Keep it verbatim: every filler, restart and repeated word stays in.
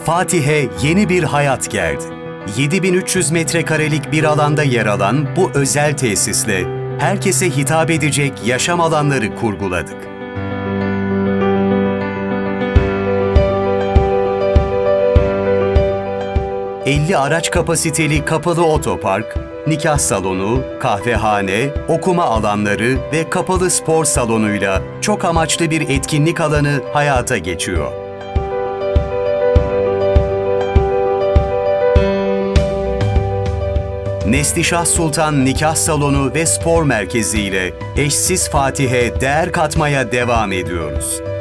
Fatih'e yeni bir hayat geldi. yedi bin üç yüz metrekarelik bir alanda yer alan bu özel tesisle herkese hitap edecek yaşam alanları kurguladık. elli araç kapasiteli kapalı otopark, nikah salonu, kahvehane, okuma alanları ve kapalı spor salonuyla çok amaçlı bir etkinlik alanı hayata geçiyor. Neslişah Sultan Nikah Salonu ve Spor Merkezi ile eşsiz Fatih'e değer katmaya devam ediyoruz.